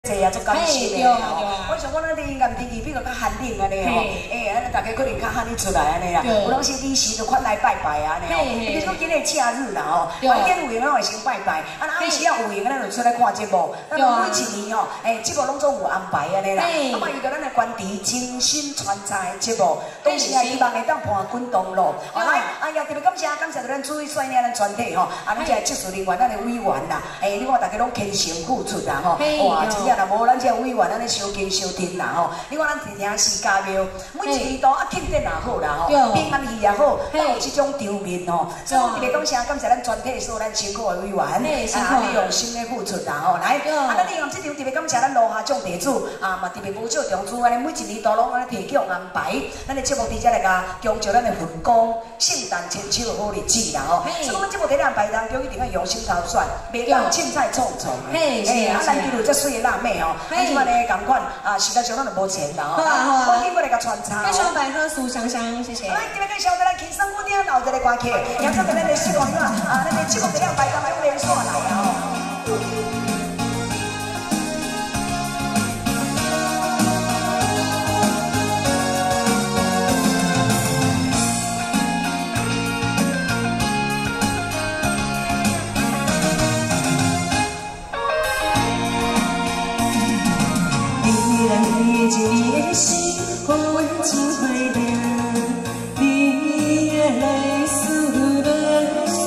济啊，足甘心的吼。我想讲咱啲炎天气比较较寒冷安尼吼，安大家可能较喊你出来安尼啦。有当时利时就款来拜拜啊安尼吼。比如说今日假日啦吼，晚间有闲咱会先拜拜，啊那暗时啊有闲咱就出来看节目。咱每一年吼，节目拢总有安排安尼啦。啊嘛遇到咱的关帝精心穿插的节目，当时啊希望会当伴滚同路。来，也特别感谢咱注意率领咱全体吼，咱这技术人员、咱的委员啦，你看大家拢倾心付出啦吼，哇，真正啦无咱这委员咱咧收金收甜啦吼，你看咱伫城市家庙，每一年都庆典也好啦吼，平安喜也好，都有这种场面吼，所以特别感谢咱全体所有咱辛苦的委员，你用心的付出啦吼，来，咱利用这场特别感谢咱罗下奖地主，嘛特别无少中主，安尼每一年都拢安尼提供安排，咱的节目伫遮来甲恭祝咱的份工圣诞千秋的好日子啦吼，所以讲咱节目伫安排当中一定要用心投选，袂当凊彩冲冲的，咱记住这水的辣妹吼，咱即摆咧共款时间上咱就无钱啦吼，我紧过来甲传插。 介绍百合酥香香，谢谢。 来，这边介绍咱轻松屋顶后一个歌曲，也做咱的希望啦，咱的节目伫安排当中连续来啊吼。 一年的心，互阮真怀念。你来思念，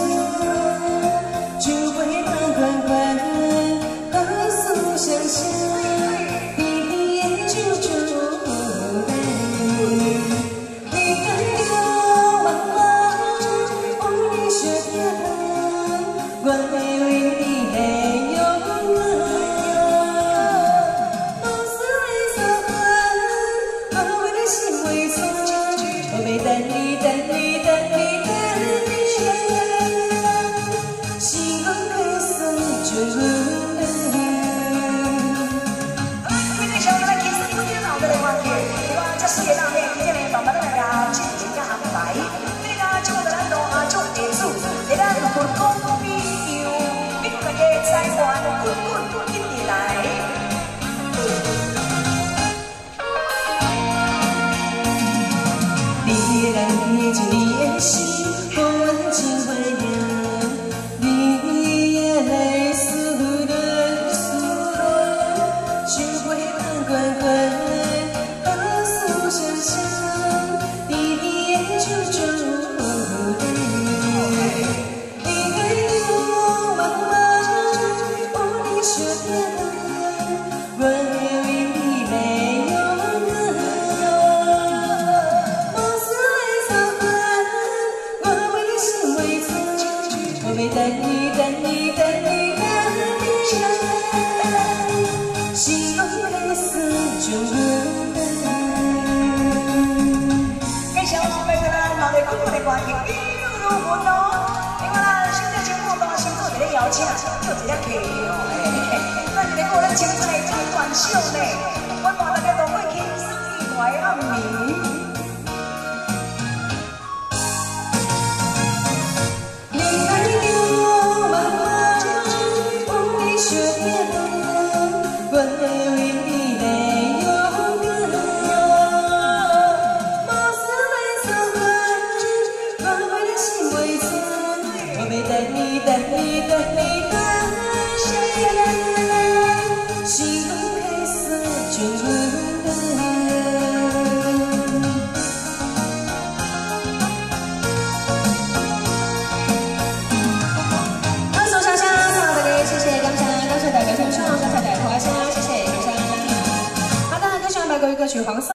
酒杯放款款，歌诉声声，甜甜的酒酒杯。你跟着茫茫，有你相听，我会为你来勇敢。等你，等你，等你，等你，希望可算就阮的。 你对小哥来，其实你们听老的来话题，你话这水的那边，今天慢慢来呀，进行个安排。你个就在咱路下种地主，在咱分工比游，你个个财源滚滚紧地来。 你来一年的心，互阮真怀念。你来思念，酒杯放款款，歌诉声声，甜甜的酒酒杯。你跟茫茫，有你相听，我会为你来勇敢。等你，等你，等你，等你，希望可算就阮的。 介绍我们咱老的滚滚的歌曲，一路如云哦。另外啦，现在节目当先做一个邀请，就一个客哦，咱一个个咱青春的最短秀呢，我望大家都会轻松愉快暗暝。 我会为你来勇敢，无事来作伴，我为你心袂酸，我要等你，等你，等你，等你，希望可算就阮的。歌手香香，好的，谢谢感谢大家欣赏，感谢大家花香。好的，歌曲《白歌与歌曲黄色》。